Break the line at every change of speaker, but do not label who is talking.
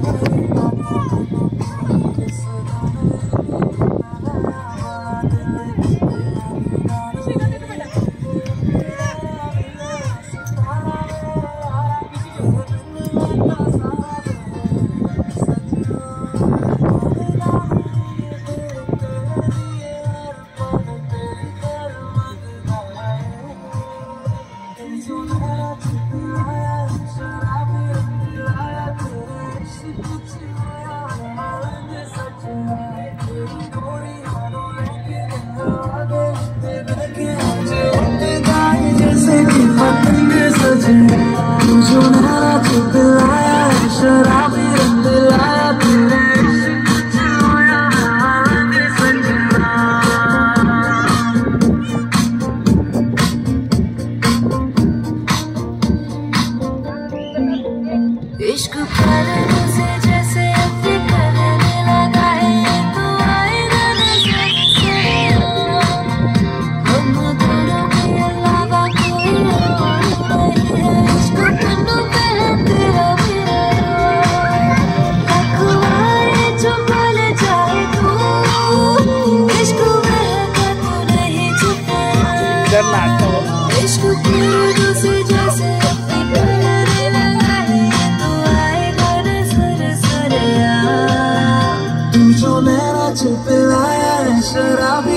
इश्क करने से जैसे अभी करने लगा है तो आएगा नजर से हम दोनों के अलावा कोई और नहीं है। इश्क पन्नों पे है तेरा मेरा अखबार जो बोले जाए तू इश्क महका तो नहीं छुपा इश्क करने से जैसे अभी करने लगा है जो नैना छुप लाया है शराब